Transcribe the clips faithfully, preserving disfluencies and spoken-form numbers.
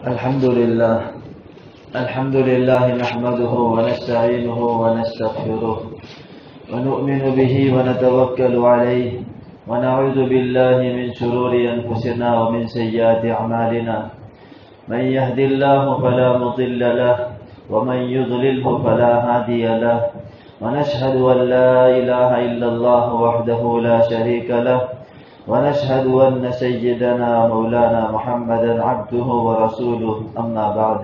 الحمد لله الحمد لله نحمده ونستعينه ونستغفره ونؤمن به ونتوكل عليه ونعوذ بالله من شرور أنفسنا ومن سيئات أعمالنا. من يهد الله فلا مضل له ومن يضلله فلا هادي له. ونشهد أن لا إله إلا الله وحده لا شريك له. ونشهد أن سيدنا مولانا محمدا عبده ورسوله. أما بعد،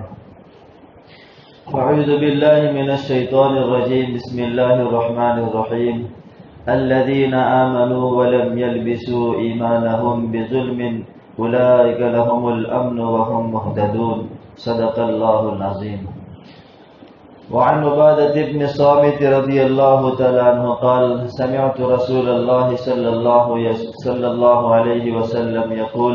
أعوذ بالله من الشيطان الرجيم. بسم الله الرحمن الرحيم. الذين آمنوا ولم يلبسوا إيمانهم بظلم أولئك لهم الأمن وهم مهتدون. صدق الله العظيم. وعن عبادة بن الصامت رضي الله تعالى عنه قال: سمعت رسول الله صلى الله صلى الله عليه وسلم يقول: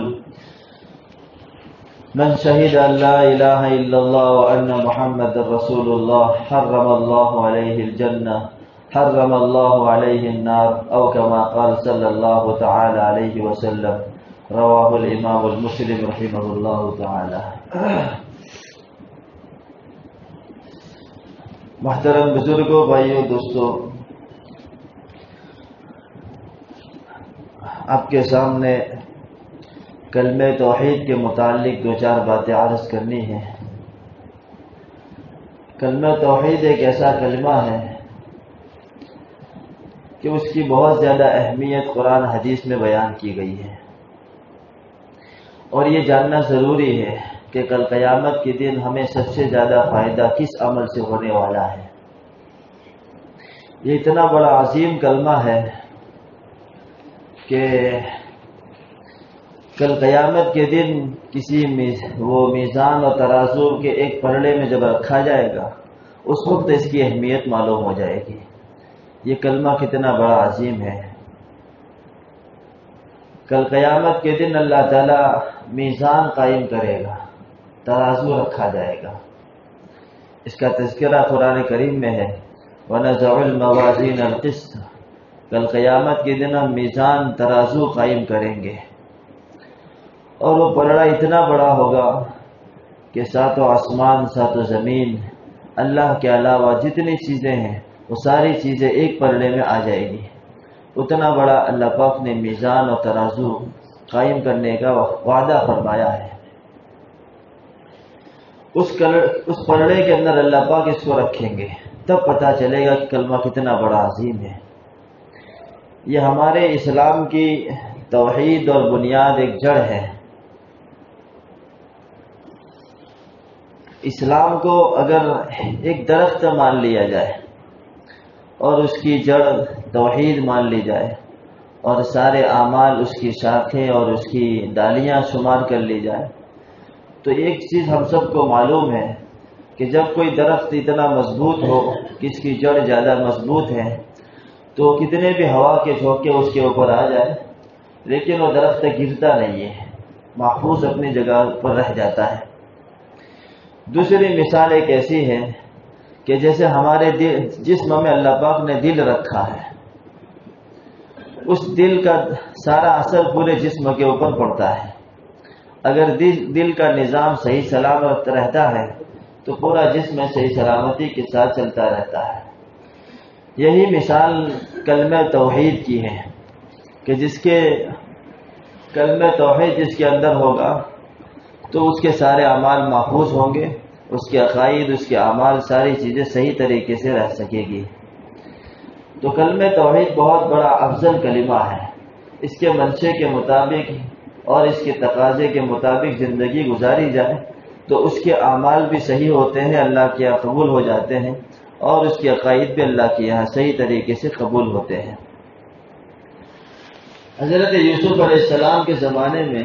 من شهد أن لا إله إلا الله وأن محمد رسول الله حرم الله عليه الجنة حرم الله عليه النار، أو كما قال صلى الله تعالى عليه وسلم. رواه الإمام المسلم رحمه الله تعالى. محترم بزرگوں، بھائیوں، دوستوں، آپ کے سامنے کلمہ توحید کے متعلق دو چار باتیں عرض کرنی ہیں. کلمہ توحید ایک ایسا کلمہ ہے کہ اس کی بہت زیادہ اہمیت قرآن حدیث میں بیان کی گئی ہے، اور یہ جاننا ضروری ہے کہ کل قیامت کے دن ہمیں سب سے زیادہ فائدہ کس عمل سے ہونے والا ہے. یہ اتنا بڑا عظیم کلمہ ہے کہ کل قیامت کے دن کسی وہ میزان اور ترازو کے ایک پلڑے میں جب رکھا جائے گا، اس وقت اس کی اہمیت معلوم ہو جائے گی. یہ کلمہ کتنا بڑا عظیم ہے. کل قیامت کے دن اللہ تعالیٰ میزان قائم کرے گا، ترازو رکھا جائے گا. اس کا تذکرہ قرآن کریم میں ہے: وَنَزَعُ الْمَوَازِينَ الْقِسْطَ. کل قیامت کے دن ہم میزان ترازو قائم کریں گے، اور وہ پلڑا اتنا بڑا ہوگا کہ ساتوں آسمان ساتوں زمین، اللہ کے علاوہ جتنی چیزیں ہیں وہ ساری چیزیں ایک پلڑے میں آ جائے گی. اتنا بڑا اللہ پاک نے میزان اور ترازو قائم کرنے کا وعدہ فرمایا ہے. اس اس پلڑے کے اندر اللہ پاک اس کو رکھیں گے، تب پتہ چلے گا کہ کلمہ کتنا بڑا عظیم ہے. یہ ہمارے اسلام کی توحید اور بنیاد ایک جڑ ہے. اسلام کو اگر ایک درخت مان لیا جائے اور اس کی جڑ توحید مان لی جائے، اور سارے اعمال اس کی شاخیں اور اس کی ڈالیاں شمار کر لی جائے، تو ایک چیز ہم سب کو معلوم ہے کہ جب کوئی درخت اتنا مضبوط ہو کہ اس کی جڑ زیادہ مضبوط ہے، تو کتنے بھی ہوا کے جھونکے اس کے اوپر آ جائے لیکن وہ درخت گرتا نہیں ہے، محفوظ اپنی جگہ پر رہ جاتا ہے. دوسری مثال ایک ایسی ہے کہ جیسے ہمارے دل جسم میں اللہ پاک نے دل رکھا ہے، اس دل کا سارا اثر پورے جسم کے اوپر پڑتا ہے. اگر دل دل کا نظام صحیح سلامت رہتا ہے تو پورا جسم صحیح سلامتی کے ساتھ چلتا رہتا ہے. یہی مثال کلمہ توحید کی ہے کہ جس کے کلمہ توحید جس کے اندر ہوگا تو اس کے سارے اعمال محفوظ ہوں گے، اس کے عقائد، اس کے اعمال، ساری چیزیں صحیح طریقے سے رہ سکے گی. تو کلمہ توحید بہت بڑا افضل کلمہ ہے. اس کے منشے کے مطابق اور اس کے تقاضے کے مطابق زندگی گزاری جائے تو اس کے اعمال بھی صحیح ہوتے ہیں، اللہ کے یہاں قبول ہو جاتے ہیں، اور اس کے عقائد بھی اللہ کے یہاں صحیح طریقے سے قبول ہوتے ہیں. حضرت یوسف علیہ السلام کے زمانے میں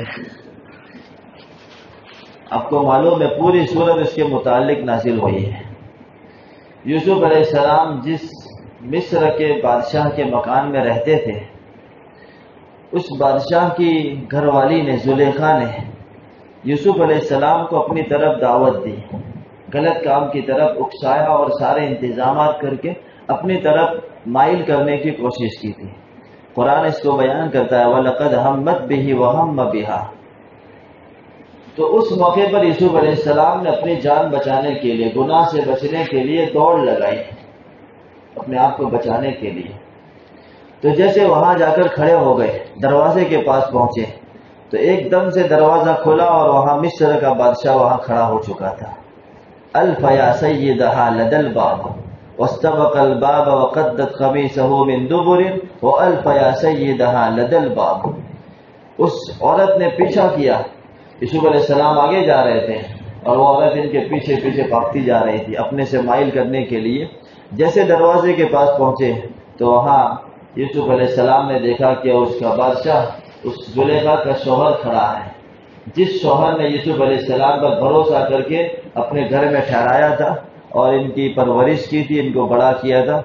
آپ کو معلوم ہے پوری سورت اس کے متعلق نازل ہوئی ہے. یوسف علیہ السلام جس مصر کے بادشاہ کے مکان میں رہتے تھے، اس بادشاہ کی گھر والی نے، زلیخا نے، یوسف علیہ السلام کو اپنی طرف دعوت دی، غلط کام کی طرف اکسایا اور سارے انتظامات کر کے اپنی طرف مائل کرنے کی کوشش کی تھی. قرآن اس کو بیان کرتا ہے: وَلَقَدْ هَمَّتْ بِهِ وَهَمَّ بِهَا. تو اس موقع پر یوسف علیہ السلام نے اپنی جان بچانے کے لیے، گناہ سے بچنے کے لیے دوڑ لگائی، اپنے آپ کو بچانے کے لیے۔ تو جیسے وہاں جا کر کھڑے ہو گئے، دروازے کے پاس پہنچے تو ایک دم سے دروازہ کھلا اور وہاں مصر کا بادشاہ وہاں کھڑا ہو چکا تھا۔ الف یا سیدھا لدى الباب واستبق الباب وقدت قمیصه من دبر والف یا سیدھا لدى الباب۔ اس عورت نے پیچھا کیا، یوسف علیہ السلام آگے جا رہے تھے اور وہ عورت ان کے پیچھے پیچھے بھاگتی جا رہی تھی اپنے سے مائل کرنے کے لیے۔ جیسے دروازے کے پاس پہنچے تو وہاں یوسف علیہ السلام نے دیکھا کہ اس کا بادشاہ اس زلیخا کا شوہر کھڑا ہے، جس شوہر نے یوسف علیہ السلام پر بھروسہ کر کے اپنے گھر میں ٹھہرایا تھا اور ان کی پرورش کی تھی، ان کو بڑا کیا تھا۔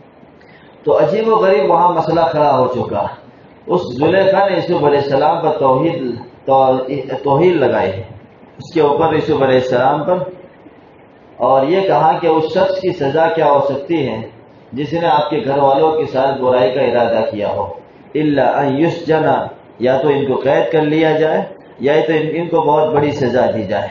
تو عجیب و غریب وہاں مسئلہ کھڑا ہو چکا۔ اس زلیخا نے یوسف علیہ السلام پر توحید توہین لگائی اس کے اوپر، یوسف علیہ السلام پر، اور یہ کہا کہ اس شخص کی سزا کیا ہو سکتی ہے جس نے آپ کے گھر والوں کے ساتھ برائی کا ارادہ کیا ہو، الا ان یسجن، یا تو ان کو قید کر لیا جائے یا تو ان کو بہت بڑی سزا دی جائے۔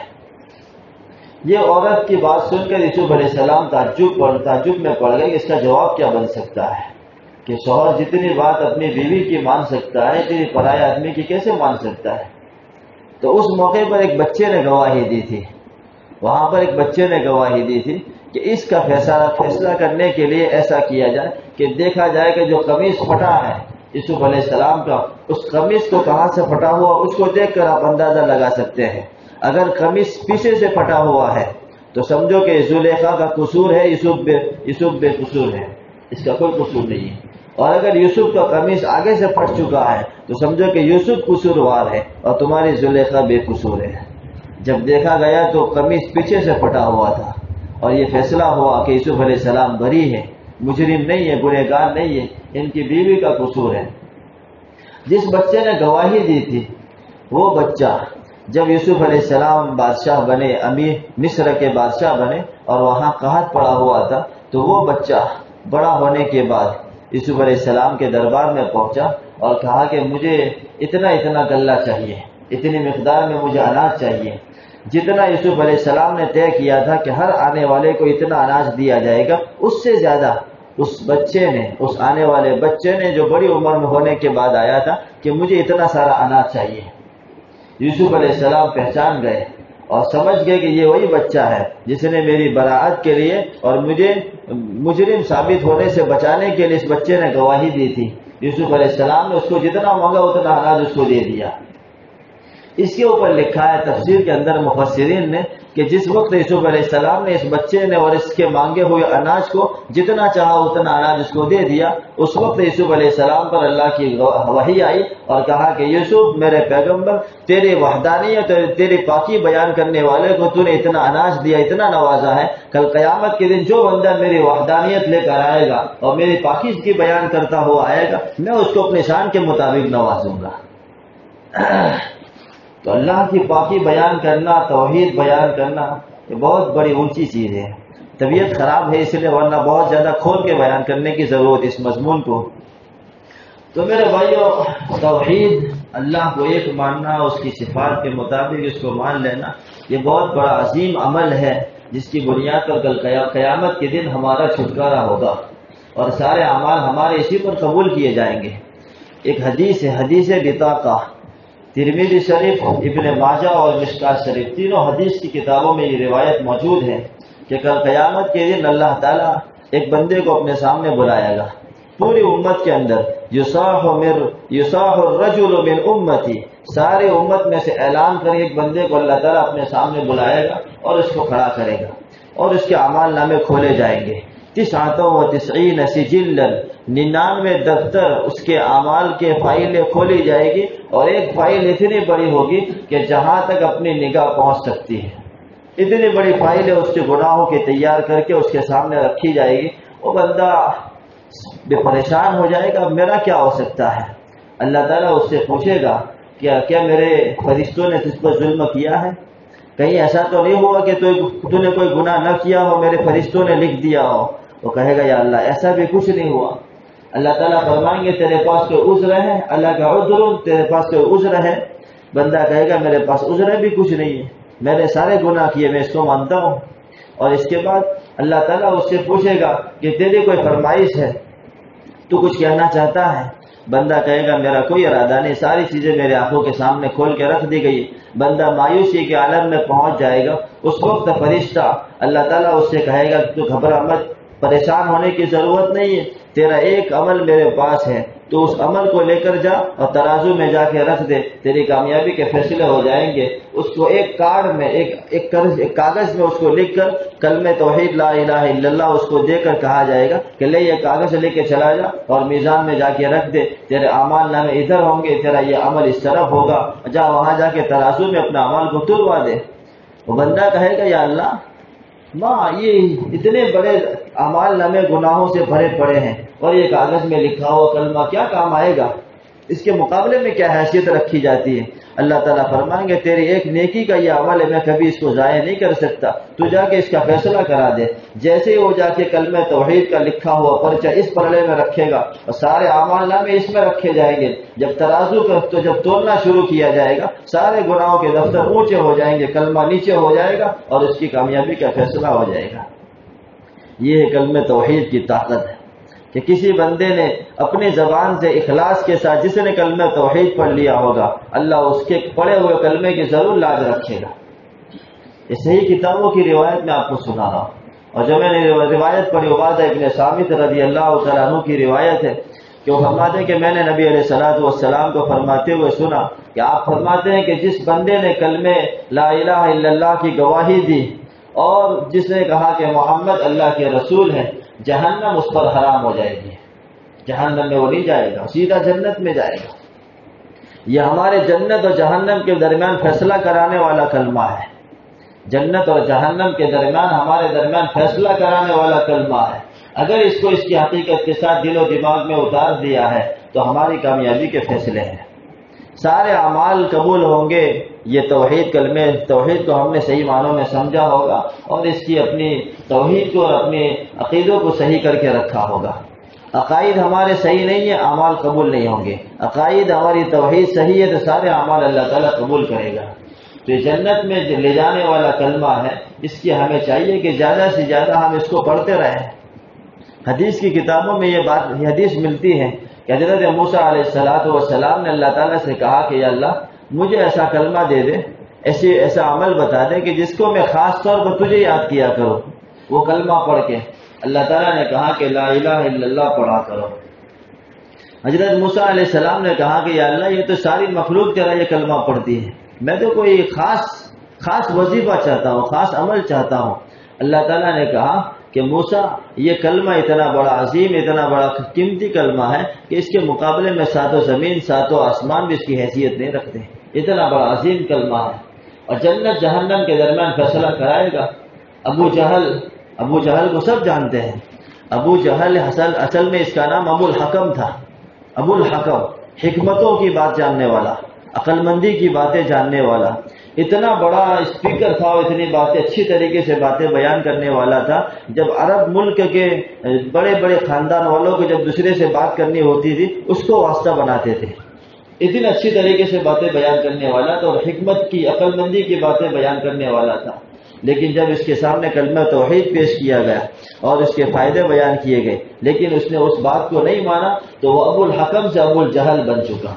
یہ عورت کی بات سن کر یوسف علیہ السلام تعجب پر تعجب میں پڑ گئے کہ اس کا جواب کیا بن سکتا ہے کہ شوہر جتنی بات اپنی بیوی کی مان سکتا ہے اتنی پرائے آدمی کی کیسے مان سکتا ہے۔ تو اس موقع پر ایک بچے نے گواہی دی تھی، وہاں پر ایک بچے نے گواہی دی تھی کہ اس کا فیصلہ فیصلہ کرنے کے لیے ایسا کیا جائے کہ دیکھا جائے کہ جو قمیص پھٹا ہے یوسف علیہ السلام کا، اس قمیص کو کہاں سے پھٹا ہوا اس کو دیکھ کر آپ اندازہ لگا سکتے ہیں۔ اگر قمیص پیچھے سے پھٹا ہوا ہے تو سمجھو کہ زلیخا کا قصور ہے، یوسف بے یوسف بے قصور ہے، اس کا کوئی قصور نہیں ہے۔ اور اگر یوسف کا قمیص آگے سے پھٹ چکا ہے تو سمجھو کہ یوسف قصوروار ہے اور تمہاری زلیخا بے قصور ہے۔ جب دیکھا گیا تو قمیص پیچھے سے پھٹا ہوا تھا اور یہ فیصلہ ہوا کہ یوسف علیہ السلام بری ہے، مجرم نہیں ہے، گنہگار نہیں ہے، ان کی بیوی کا قصور ہے۔ جس بچے نے گواہی دی تھی وہ بچہ جب یوسف علیہ السلام بادشاہ بنے، امیر مصر کے بادشاہ بنے اور وہاں قحط پڑا ہوا تھا، تو وہ بچہ بڑا ہونے کے بعد یوسف علیہ السلام کے دربار میں پہنچا اور کہا کہ مجھے اتنا اتنا غلہ چاہیے، اتنی مقدار میں مجھے اناج چاہیے۔ جتنا یوسف علیہ السلام نے طے کیا تھا کہ ہر آنے والے کو اتنا اناج دیا جائے گا، اس سے زیادہ اس بچے نے، اس آنے والے بچے نے جو بڑی عمر میں ہونے کے بعد آیا تھا کہ مجھے اتنا سارا اناج چاہیے۔ یوسف علیہ السلام پہچان گئے اور سمجھ گئے کہ یہ وہی بچہ ہے جس نے میری براعت کے لیے اور مجھے مجرم ثابت ہونے سے بچانے کے لیے اس بچے نے گواہی دی تھی۔ یوسف علیہ السلام نے اس کو جتنا مانگا اتنا اناج اس کو دے دیا۔ اس کے اوپر لکھا ہے تفسیر کے اندر مفسرین نے کہ جس وقت یوسف علیہ السلام نے اس بچے نے اور اس کے مانگے ہوئے اناج کو جتنا چاہا اتنا اناج اس کو دے دیا، اس وقت یوسف علیہ السلام پر اللہ کی وحی آئی اور کہا کہ یوسف میرے پیغمبر، تیری وحدانیت اور تیری پاکی بیان کرنے والے کو تو نے اتنا اناج دیا، اتنا نوازا ہے، کل قیامت کے دن جو بندہ میری وحدانیت لے کر آئے گا اور میری پاکیزگی بیان کرتا ہوا آئے گا، میں اس کو اپنے شان کے مطابق نوازوں گا۔ تو اللہ کی پاکی بیان کرنا، توحید بیان کرنا، یہ بہت بڑی اونچی چیز ہے۔ طبیعت خراب ہے اس لیے، ورنہ بہت زیادہ کھول کے بیان کرنے کی ضرورت اس مضمون کو۔ تو میرے بھائیوں، توحید، اللہ کو ایک ماننا، اس کی صفات کے مطابق اس کو مان لینا، یہ بہت بڑا عظیم عمل ہے جس کی بنیاد پر کل قیامت کے دن ہمارا چھٹکارا ہوگا اور سارے اعمال ہمارے اسی پر قبول کیے جائیں گے۔ ایک حدیث ہے، حدیث بطاقہ، ترمذی شریف، ابن ماجہ اور مشکات شریف، تینوں حدیث کی کتابوں میں یہ روایت موجود ہے کہ کل قیامت کے دن اللہ تعالیٰ ایک بندے کو اپنے سامنے بلائے گا، پوری امت کے اندر، یصاح من یصاح الرجل من امتی، سارے امت میں سے اعلان کر ایک بندے کو اللہ تعالیٰ اپنے سامنے بلائے گا اور اس کو کھڑا کرے گا اور اس کے اعمال نامے کھولے جائیں گے۔ تسعۃ و تسعین سجلا، ننانوے دفتر اس کے اعمال کے فائلیں کھولی جائے گی اور ایک فائل اتنی بڑی ہوگی کہ جہاں تک اپنی نگاہ پہنچ سکتی ہے، اتنی بڑی فائلیں اس کے گناہوں کی تیار کر کے اس کے سامنے رکھی جائے گی۔ وہ بندہ بے پریشان ہو جائے گا، میرا کیا ہو سکتا ہے؟ اللہ تعالیٰ اس سے پوچھے گا کیا کیا میرے فرشتوں نے تجھ پر ظلم کیا ہے؟ کہیں ایسا تو نہیں ہوا کہ تو نے کوئی گناہ نہ کیا ہو، میرے فرشتوں نے لکھ دیا ہو؟ وہ کہے گا یا اللہ ایسا بھی کچھ نہیں ہوا۔ اللہ تعالیٰ فرمائیں گے تیرے پاس کوئی عذر ہے؟ اللہ کا عذر، تیرے پاس کوئی عذر ہے؟ بندہ کہے گا میرے پاس عذر بھی کچھ نہیں ہے، میں نے سارے گناہ کیے، میں اس کو مانتا ہوں. اور اس کے بعد اللہ تعالیٰ اس سے پوچھے گا کہ تیری کوئی فرمائش ہے، تو کچھ کہنا چاہتا ہے؟ بندہ کہے گا میرا کوئی ارادہ نہیں، ساری چیزیں میرے آنکھوں کے سامنے کھول کے رکھ دی گئی. بندہ مایوسی کے عالم میں پہنچ جائے گا. اس وقت فرشتہ اللہ تعالیٰ اس سے کہے گا کہ تو گھبرا مت، پریشان ہونے کی ضرورت نہیں ہے، تیرا ایک عمل میرے پاس ہے، تو اس عمل کو لے کر جا اور ترازو میں جا کے رکھ دے، تیری کامیابی کے فیصلے ہو جائیں گے. اس کو ایک کارڈ میں ایک ایک کاغذ میں اس کو لکھ کر کلمہ توحید لا الہ الا اللہ اس کو دے کر کہا جائے گا کہ لے یہ کاغذ لے کے چلا جا اور میزان میں جا کے رکھ دے، تیرے اعمال نامے ادھر ہوں گے، تیرا یہ عمل اس طرف ہوگا، جا وہاں جا کے ترازو میں اپنا عمل کو تلوا دے. وہ بندہ کہے گا یا اللہ ماں یہ اتنے بڑے اعمال نامے گناہوں سے بھرے پڑے ہیں اور یہ کاغذ میں لکھا ہوا کلمہ کیا کام آئے گا، اس کے مقابلے میں کیا حیثیت رکھی جاتی ہے. اللہ تعالیٰ فرمائیں گے تیری ایک نیکی کا یہ عمل ہے، میں کبھی اس کو ضائع نہیں کر سکتا، تو جا کے اس کا فیصلہ کرا دے. جیسے ہی وہ جا کے کلمہ توحید کا لکھا ہوا پرچہ اس پلڑے میں رکھے گا اور سارے اعمال نامے اس میں رکھے جائیں گے، جب ترازو کا تو جب تولنا شروع کیا جائے گا سارے گناہوں کے دفتر اونچے ہو جائیں گے، کلمہ نیچے ہو جائے گا اور اس کی کامیابی کا فیصلہ ہو جائے گا. یہ ہے کلمہ توحید کی طاقت ہے کہ کسی بندے نے اپنی زبان سے اخلاص کے ساتھ جس نے کلمہ توحید پڑھ لیا ہوگا اللہ اس کے پڑھے ہوئے کلمے کی ضرور لاج رکھے گا. یہ صحیح کتابوں کی روایت میں آپ کو سنا رہا ہوں، اور جو میں نے روایت پڑھی عبادہ ابن ثابت رضی اللہ تعالیٰ عنہ کی روایت ہے کہ وہ فرماتے ہیں کہ میں نے نبی علیہ الصلوۃ والسلام کو فرماتے ہوئے سنا کہ آپ فرماتے ہیں کہ جس بندے نے کلمہ لا الہ الا اللہ کی گواہی دی اور جس نے کہا کہ محمد اللہ کے رسول ہے، جہنم اس پر حرام ہو جائے گی، جہنم میں وہ نہیں جائے گا، سیدھا جنت میں جائے گا. یہ ہمارے جنت اور جہنم کے درمیان فیصلہ کرانے والا کلمہ ہے. جنت اور جہنم کے درمیان ہمارے درمیان فیصلہ کرانے والا کلمہ ہے. اگر اس کو اس کی حقیقت کے ساتھ دل و دماغ میں اتار دیا ہے تو ہماری کامیابی کے فیصلے ہیں. سارے اعمال قبول ہوں گے. یہ توحید کلمہ توحید کو ہم نے صحیح معنوں میں سمجھا ہوگا اور اس کی اپنی توحید کو اور اپنے عقیدوں کو صحیح کر کے رکھا ہوگا. عقائد ہمارے صحیح نہیں ہیں، اعمال قبول نہیں ہوں گے. عقائد ہماری توحید صحیح ہے تو سارے اعمال اللہ تعالیٰ قبول کرے گا. تو یہ جنت میں لے جانے والا کلمہ ہے، اس کی ہمیں چاہیے کہ زیادہ سے زیادہ ہم اس کو پڑھتے رہیں. حدیث کی کتابوں میں یہ بات یہ حدیث ملتی ہے کہ حضرت موسیٰ علیہ الصلوۃ والسلام نے اللہ تعالیٰ سے کہا کہ یا اللہ مجھے ایسا کلمہ دے دے، ایسے ایسا عمل بتا دے کہ جس کو میں خاص طور پر تجھے یاد کیا کروں. وہ کلمہ پڑھ کے اللہ تعالیٰ نے کہا کہ لا الہ الا اللہ پڑھا کرو. حضرت موسیٰ علیہ السلام نے کہا کہ یا اللہ یہ تو ساری مخلوق تیرا یہ کلمہ پڑھتی ہے، میں تو کوئی خاص خاص وظیفہ چاہتا ہوں، خاص عمل چاہتا ہوں. اللہ تعالیٰ نے کہا کہ موسیٰ یہ کلمہ اتنا بڑا عظیم اتنا بڑا قیمتی کلمہ ہے کہ اس کے مقابلے میں ساتوں زمین ساتوں آسمان بھی اس کی حیثیت نہیں رکھتے. اتنا بڑا عظیم کلمہ ہے اور جنت جہنم کے درمیان فیصلہ کرائے گا. ابو جہل ابو جہل کو سب جانتے ہیں. ابو جہل اصل اصل میں اس کا نام ابو الحکم تھا. ابو الحکم حکمتوں کی بات جاننے والا، عقل مندی کی باتیں جاننے والا، اتنا بڑا اسپیکر تھا اور اتنی باتیں اچھی طریقے سے باتیں بیان کرنے والا تھا. جب عرب ملک کے بڑے بڑے خاندان والوں کو جب دوسرے سے بات کرنی ہوتی تھی اس کو واسطہ بناتے تھے. اتنی اچھی طریقے سے باتیں بیان کرنے والا تھا اور حکمت کی عقل مندی کی باتیں بیان کرنے والا تھا. لیکن جب اس کے سامنے کلمہ توحید پیش کیا گیا اور اس کے فائدے بیان کیے گئے لیکن اس نے اس بات کو نہیں مانا تو وہ ابو الحکم سے ابو الجہل بن چکا.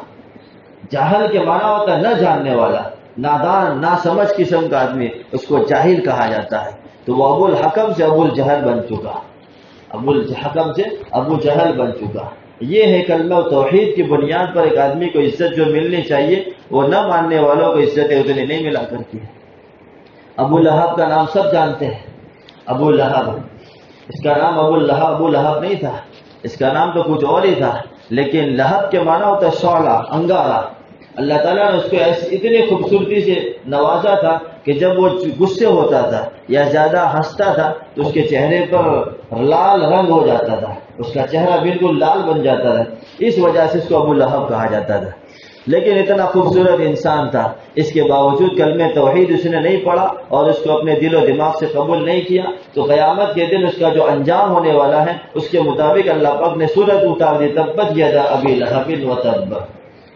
جہل کے معنی ہوتا ہے نہ جاننے والا، نادان نا سمجھ قسم کا آدمی، اس کو جاہل کہا جاتا ہے. تو وہ ابو الحکم سے ابو الجہل بن چکا، ابو الحکم سے ابو جہل بن چکا. یہ ہے کلمہ توحید کی بنیاد پر ایک آدمی کو عزت جو ملنی چاہیے وہ نہ ماننے والوں کو عزت اتنی نہیں ملا کرتی ہے. ابو لہب کا نام سب جانتے ہیں. ابو لہب اس کا نام ابو لہب ابو لہب نہیں تھا، اس کا نام تو کچھ اور ہی تھا. لیکن لہب کے معنی ہوتا ہے شعلہ، انگارہ. اللہ تعالیٰ نے اس کو ایسی اتنی خوبصورتی سے نوازا تھا کہ جب وہ غصے ہوتا تھا یا زیادہ ہنستا تھا تو اس کے چہرے پر لال رنگ ہو جاتا تھا، اس کا چہرہ بالکل لال بن جاتا تھا. اس وجہ سے اس کو ابو لہب کہا جاتا تھا. لیکن اتنا خوبصورت انسان تھا، اس کے باوجود کلمہ توحید اس نے نہیں پڑھا اور اس کو اپنے دل و دماغ سے قبول نہیں کیا تو قیامت کے دن اس کا جو انجام ہونے والا ہے اس کے مطابق اللہ پاک نے سورت اتار دی، تبت یدا ابی لہب و تب.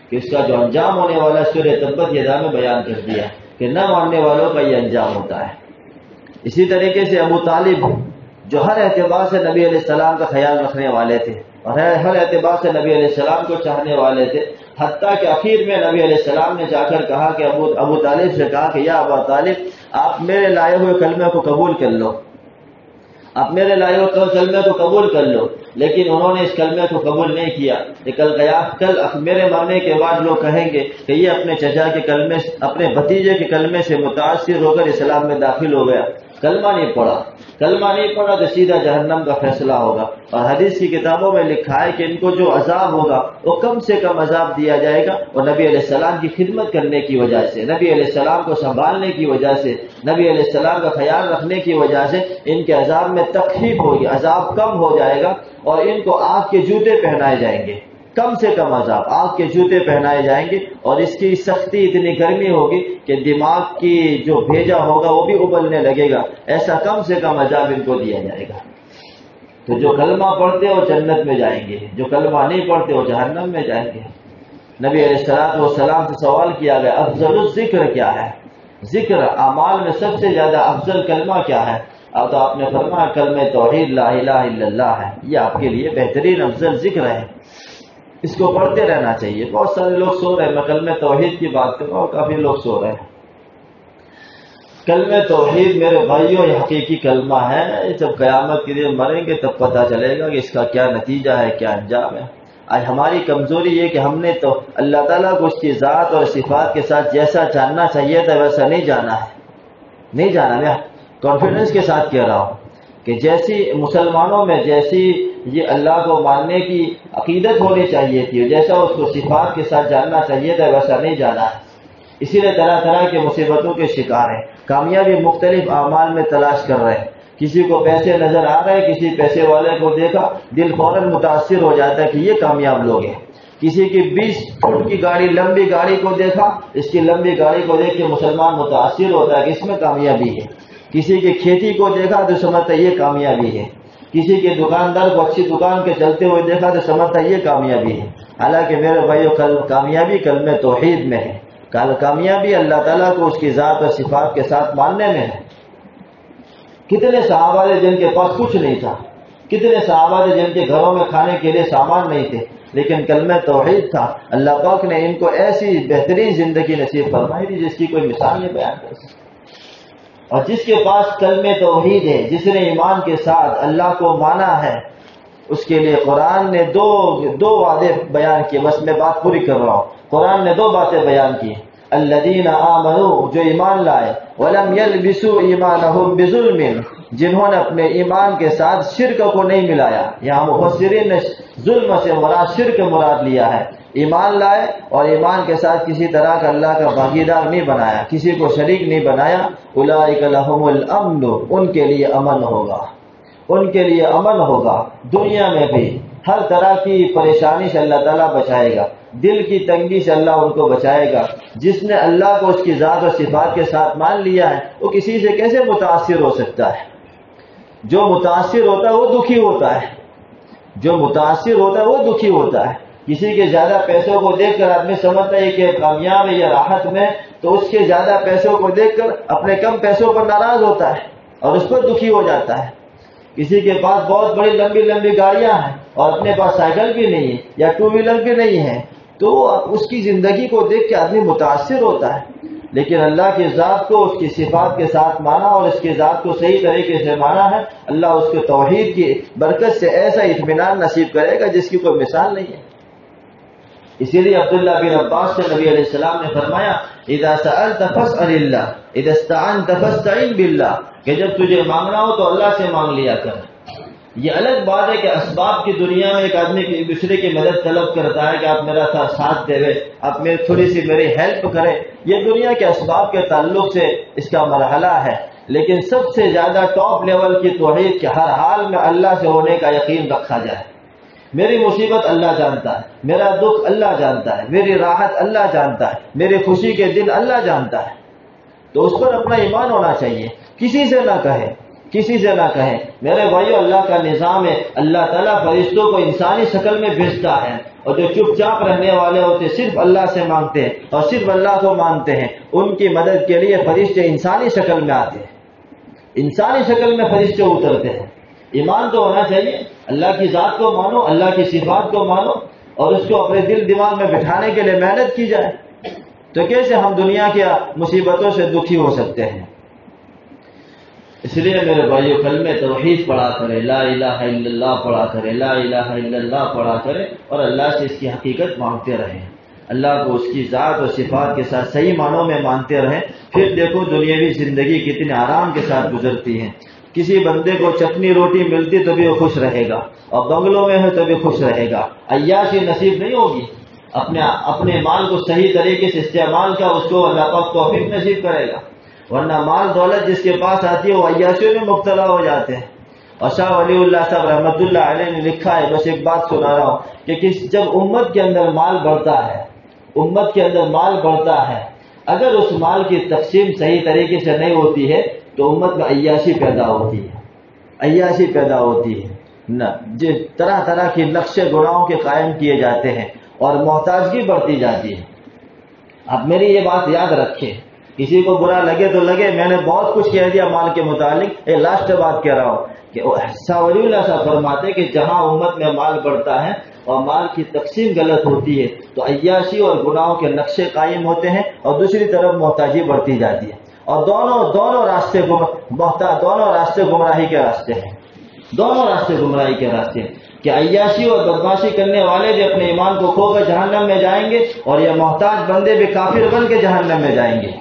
کہ اس کا جو انجام ہونے والا سورہ تبت یدا میں بیان کر دیا کہ نہ ماننے والوں کا یہ انجام ہوتا ہے۔ اسی طریقے سے ابو طالب جو ہر اعتبار سے نبی علیہ السلام کا خیال رکھنے والے تھے اور ہر اعتبار سے نبی علیہ السلام کو چاہنے والے تھے، حتیٰ کہ آخر میں نبی علیہ السلام نے جا کر کہا کہ ابو ابو طالب سے کہا کہ یا ابا طالب آپ میرے لائے ہوئے کلمے کو قبول کر لو، آپ میرے لائے ہوئے کلمے کو قبول کر لو، لیکن انہوں نے اس کلمے کو قبول نہیں کیا۔ کہ کل قیامت کل میرے مرنے کے بعد لوگ کہیں گے کہ یہ اپنے چچا کے کلمے اپنے بھتیجے کے کلمے سے متاثر ہو کر اسلام میں داخل ہو گیا، کلمہ نہیں پڑھا، کلمہ نہیں پڑھا تو سیدھا جہنم کا فیصلہ ہوگا۔ اور حدیث کی کتابوں میں لکھا ہے کہ ان کو جو عذاب ہوگا وہ کم سے کم عذاب دیا جائے گا، اور نبی علیہ السلام کی خدمت کرنے کی وجہ سے، نبی علیہ السلام کو سنبھالنے کی وجہ سے، نبی علیہ السلام کا خیال رکھنے کی وجہ سے ان کے عذاب میں تخفیف ہوگی، عذاب کم ہو جائے گا، اور ان کو آگ کے جوتے پہنائے جائیں گے، کم سے کم عذاب آگ کے جوتے پہنائے جائیں گے، اور اس کی سختی اتنی گرمی ہوگی کہ دماغ کی جو بھیجا ہوگا وہ بھی ابلنے لگے گا، ایسا کم سے کم عذاب ان کو دیا جائے گا۔ تو جو کلمہ پڑھتے وہ جنت میں جائیں گے، جو کلمہ نہیں پڑھتے وہ جہنم میں جائیں گے۔ نبی علیہ الصلوۃ والسلام سے سوال کیا گیا افضل الذکر کیا ہے، ذکر اعمال میں سب سے زیادہ افضل کلمہ کیا ہے؟ اب تو آپ نے فرمایا کلمہ توحید لا الہ الا اللہ ہے، یہ آپ کے لیے بہترین افضل ذکر ہے، اس کو پڑھتے رہنا چاہیے۔ بہت سارے لوگ سو رہے ہیں، میں کلمہ توحید کی بات کر رہا ہوں، کافی لوگ سو رہے ہیں۔ کلمہ توحید میرے بھائیوں یہ حقیقی کلمہ ہے، جب قیامت کے دن مریں گے تب پتہ چلے گا کہ اس کا کیا نتیجہ ہے، کیا انجام ہے۔ آج ہماری کمزوری یہ کہ ہم نے تو اللہ تعالیٰ کو اس کی ذات اور صفات کے ساتھ جیسا جاننا چاہیے تھا ویسا نہیں جانا ہے، نہیں جانا۔ میں کانفیڈنس کے ساتھ کہہ رہا ہوں کہ جیسی مسلمانوں میں جیسی یہ اللہ کو ماننے کی عقیدت ہونی چاہیے تھی، جیسا اس کو صفات کے ساتھ جاننا چاہیے تھا ویسا نہیں جانا ہے، اسی لیے طرح طرح کے مصیبتوں کے شکار ہیں، کامیابی مختلف اعمال میں تلاش کر رہے ہیں۔ کسی کو پیسے نظر آ رہے ہیں، کسی پیسے والے کو دیکھا دل فوراً متاثر ہو جاتا ہے کہ یہ کامیاب لوگ ہیں۔ کسی کی بیس فٹ کی گاڑی لمبی گاڑی کو دیکھا، اس کی لمبی گاڑی کو دیکھ کے مسلمان متاثر ہوتا ہے کہ اس میں کامیابی ہے۔ کسی کی کھیتی کو دیکھا تو سمجھتا ہے یہ کامیابی ہے، کسی کے دکاندار کو اچھی دکان کے چلتے ہوئے دیکھا تو سمجھتا ہے یہ کامیابی ہے۔ حالانکہ میرے بھائیو کامیابی کلمہ توحید میں ہے، کامیابی اللہ تعالیٰ کو اس کی ذات اور صفات کے ساتھ ماننے میں ہے۔ کتنے صحابہ تھے جن کے پاس کچھ نہیں تھا، کتنے صحابہ تھے جن کے گھروں میں کھانے کے لیے سامان نہیں تھے، لیکن کلمہ توحید تھا۔ اللہ پاک نے ان کو ایسی بہترین زندگی نصیب فرمائی تھی جس کی کوئی مثال نہیں بیان کر سکتی۔ اور جس کے پاس کلمہ توحید ہے، جس نے ایمان کے ساتھ اللہ کو مانا ہے، اس کے لیے قرآن نے دو دو وعدے بیان کیے، بس میں بات پوری کر رہا ہوں۔ قرآن نے دو باتیں بیان کی، الذین آمنوا جو ایمان لائے، ولم یلبسوا ایمانہم بظلم جنہوں نے اپنے ایمان کے ساتھ شرک کو نہیں ملایا۔ یہاں مفسرین نے ظلم سے مراد شرک مراد لیا ہے، ایمان لائے اور ایمان کے ساتھ کسی طرح کا اللہ کا بھاگیدار نہیں بنایا، کسی کو شریک نہیں بنایا، اولئک لہم الامن ان کے لیے امن ہوگا، ان کے لیے امن ہوگا، دنیا میں بھی ہر طرح کی پریشانی سے اللہ تعالیٰ بچائے گا، دل کی تنگی سے اللہ ان کو بچائے گا۔ جس نے اللہ کو اس کی ذات اور صفات کے ساتھ مان لیا ہے وہ کسی سے کیسے متاثر ہو سکتا ہے؟ جو متاثر ہوتا ہے وہ دکھی ہوتا ہے، جو متاثر ہوتا ہے وہ دکھی ہوتا ہے۔ کسی کے زیادہ پیسوں کو دیکھ کر آدمی سمجھتا ہے کہ کامیاب ہے یا راحت میں، تو اس کے زیادہ پیسوں کو دیکھ کر اپنے کم پیسوں پر ناراض ہوتا ہے اور اس پر دکھی ہو جاتا ہے۔ کسی کے پاس بہت بڑی لمبی لمبی گاڑیاں ہیں اور اپنے پاس سائیکل بھی نہیں ہے یا ٹو ویلر بھی نہیں ہے، تو اس کی زندگی کو دیکھ کے آدمی متاثر ہوتا ہے۔ لیکن اللہ کی ذات کو اس کی صفات کے ساتھ مانا اور اس کی ذات کو صحیح طریقے سے مانا ہے، اللہ اس کے توحید کی برکت سے ایسا اطمینان نصیب کرے گا جس کی کوئی مثال نہیں ہے۔ اسی لیے عبداللہ بن عباس سے نبی علیہ السلام نے فرمایا اذا سألت فاسأل اللہ اذا استعنت فاستعن باللہ، کہ جب تجھے مانگنا ہو تو اللہ سے مانگ لیا کر۔ یہ الگ بات ہے کہ اسباب کی دنیا میں ایک آدمی ایک دوسرے کی مدد طلب کرتا ہے کہ آپ میرا ساتھ دے، آپ میری تھوڑی سی میری ہیلپ کریں، یہ دنیا کے اسباب کے تعلق سے اس کا مرحلہ ہے۔ لیکن سب سے زیادہ ٹاپ لیول کی توحید کہ ہر حال میں اللہ سے ہونے کا یقین رکھا جائے۔ میری مصیبت اللہ جانتا ہے، میرا دکھ اللہ جانتا ہے، میری راحت اللہ جانتا ہے، میری خوشی کے دن اللہ جانتا ہے، تو اس پر اپنا ایمان ہونا چاہیے۔ کسی سے نہ کہے، کسی سے نہ کہیں۔ میرے بھائیو اللہ کا نظام ہے، اللہ تعالیٰ فرشتوں کو انسانی شکل میں بھیجتا ہے اور جو چپ چاپ رہنے والے ہوتے صرف اللہ سے مانگتے ہیں اور صرف اللہ کو مانتے ہیں، ان کی مدد کے لیے فرشتے انسانی شکل میں آتے ہیں، انسانی شکل میں فرشتے اترتے ہیں۔ ایمان تو ہونا چاہیے، اللہ کی ذات کو مانو، اللہ کی صفات کو مانو اور اس کو اپنے دل دماغ میں بٹھانے کے لیے محنت کی جائے، تو کیسے ہم دنیا کی مصیبتوں سے دکھی ہو سکتے ہیں؟ اس لیے میرے بھائیو کلمہ توحید پڑھا کرے، لا الہ الا اللہ پڑھا کرے، لا الہ الا اللہ پڑھا کرے اور اللہ سے اس کی حقیقت مانگتے رہیں، اللہ کو اس کی ذات اور صفات کے ساتھ صحیح معنوں میں مانتے رہیں۔ پھر دیکھو دنیاوی زندگی کتنے آرام کے ساتھ گزرتی ہے۔ کسی بندے کو چٹنی روٹی ملتی تو بھی وہ خوش رہے گا، اور بنگلوں میں ہے تو بھی خوش رہے گا، عیاشی نصیب نہیں ہوگی۔ اپنے اپنے مال کو صحیح طریقے سے استعمال کا اس کو اللہ پاک توفیق نصیب کرے گا، ورنہ مال دولت جس کے پاس آتی ہے وہ عیاشیوں میں مبتلا ہو جاتے ہیں۔ اور شاہ ولی اللہ صاحب رحمۃ اللہ علیہ نے لکھا ہے، بس ایک بات سنا رہا ہوں کہ کس جب امت کے اندر مال بڑھتا ہے، امت کے اندر مال بڑھتا ہے، اگر اس مال کی تقسیم صحیح طریقے سے نہیں ہوتی ہے تو امت میں عیاشی پیدا ہوتی ہے، عیاشی پیدا ہوتی ہے نہ جس طرح طرح کے نقش گناہوں کے قائم کیے جاتے ہیں اور محتاجگی بڑھتی جاتی ہے۔ اب میری یہ بات یاد رکھیں، کسی کو برا لگے تو لگے، میں نے بہت کچھ کہہ دیا مال کے متعلق، ایک لاسٹ بات کہہ رہا ہوں کہ شاہ ولی اللہ صاحب فرماتے کہ جہاں امت میں مال بڑھتا ہے اور مال کی تقسیم غلط ہوتی ہے تو عیاشی اور گناہوں کے نقشے قائم ہوتے ہیں اور دوسری طرف محتاجی بڑھتی جاتی ہے، اور دونوں دونوں راستے محتاج دونوں راستے گمراہی کے راستے ہیں، دونوں راستے گمراہی کے راستے ہیں کہ عیاشی اور بدماشی کرنے والے بھی اپنے ایمان کو کھو کر جہنم میں جائیں گے اور یہ محتاج بندے بھی کافر بن کے جہنم میں جائیں گے۔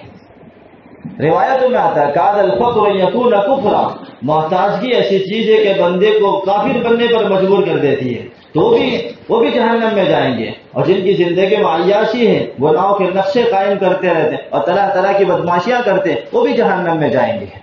روایتوں میں آتا ہے کاد الفقر یکون کفرا، محتاجگی ایسی چیز ہے کہ بندے کو کافر بننے پر مجبور کر دیتی ہے، تو بھی وہ بھی جہنم میں جائیں گے۔ اور جن کی زندگی میں عیاشی ہے، گناہوں کے نقشے قائم کرتے رہتے ہیں اور طرح طرح کی بدماشیاں کرتے ہیں، وہ بھی جہنم میں جائیں گے۔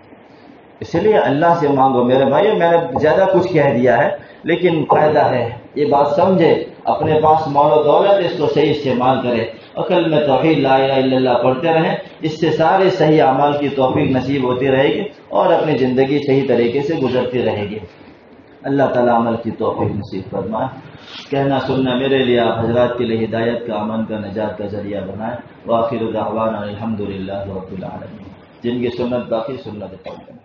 اس لیے اللہ سے مانگو میرے بھائیو، میں نے زیادہ کچھ کہہ دیا ہے لیکن فائدہ ہے، یہ بات سمجھے، اپنے پاس مال و دولت اس کو صحیح استعمال کرے اور کلمہ توحید لا الہ الا اللہ پڑھتے رہیں، اس سے سارے صحیح اعمال کی توفیق نصیب ہوتی رہے گی اور اپنی زندگی صحیح طریقے سے گزرتی رہے گی۔ اللہ تعالیٰ عمل کی توفیق نصیب فرمائے۔ کہنا سننا میرے لیے آپ حضرات کے لیے ہدایت کا، امن کا، نجات کا ذریعہ بنائے۔ وآخر دعوانا الحمدللہ رب العالمین۔ جن کی سنت باقی سنت پڑھ